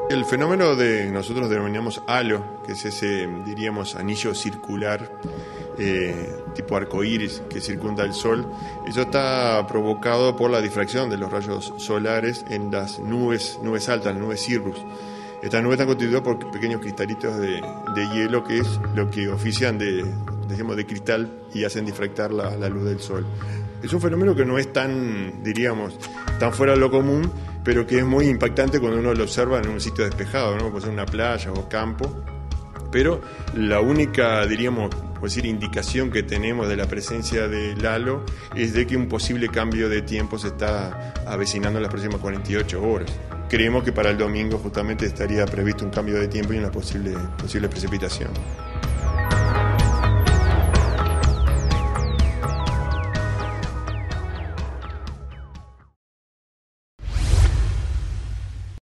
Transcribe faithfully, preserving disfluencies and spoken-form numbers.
El fenómeno de nosotros denominamos halo, que es ese, diríamos, anillo circular eh, tipo arcoíris que circunda el Sol, eso está provocado por la difracción de los rayos solares en las nubes, nubes altas, las nubes cirrus. Estas nubes están constituidas por pequeños cristalitos de, de hielo, que es lo que ofician de, digamos, de cristal y hacen difractar la, la luz del Sol. Es un fenómeno que no es tan, diríamos, tan fuera de lo común, pero que es muy impactante cuando uno lo observa en un sitio despejado, ¿no? Puede ser una playa o campo. Pero la única, diríamos, por decir, indicación que tenemos de la presencia del halo es de que un posible cambio de tiempo se está avecinando en las próximas cuarenta y ocho horas. Creemos que para el domingo justamente estaría previsto un cambio de tiempo y una posible, posible precipitación.